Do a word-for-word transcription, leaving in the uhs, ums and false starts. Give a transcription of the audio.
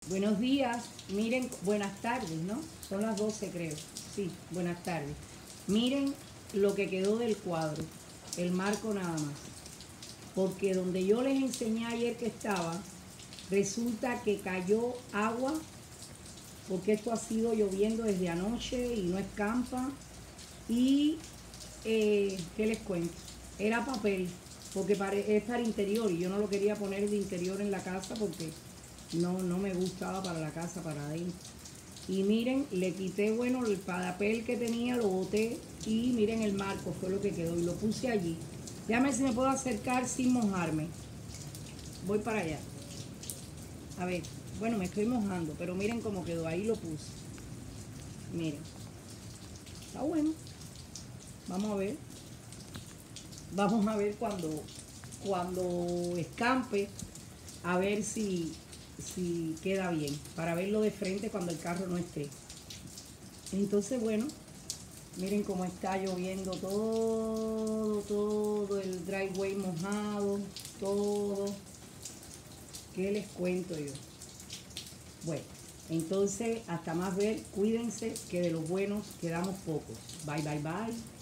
Buenos días, miren, buenas tardes, ¿no? Son las doce creo, sí, buenas tardes. Miren lo que quedó del cuadro, el marco nada más. Porque donde yo les enseñé ayer que estaba, resulta que cayó agua, porque esto ha sido lloviendo desde anoche y no escampa. Y, eh, ¿qué les cuento? Era papel, porque es para interior y yo no lo quería poner de interior en la casa porque no, no me gustaba para la casa, para adentro. Y miren, le quité, bueno, el papel que tenía, lo boté y miren el marco, fue lo que quedó y lo puse allí. Déjame si me puedo acercar sin mojarme. Voy para allá. A ver, bueno, me estoy mojando, pero miren cómo quedó, ahí lo puse. Miren. Está bueno. Vamos a ver. Vamos a ver cuando, cuando escampe, a ver si, si queda bien, para verlo de frente cuando el carro no esté. Entonces, bueno, miren cómo está lloviendo todo, todo, el driveway mojado, todo. ¿Qué les cuento yo? Bueno, entonces, hasta más ver, cuídense, que de los buenos quedamos pocos. Bye, bye, bye.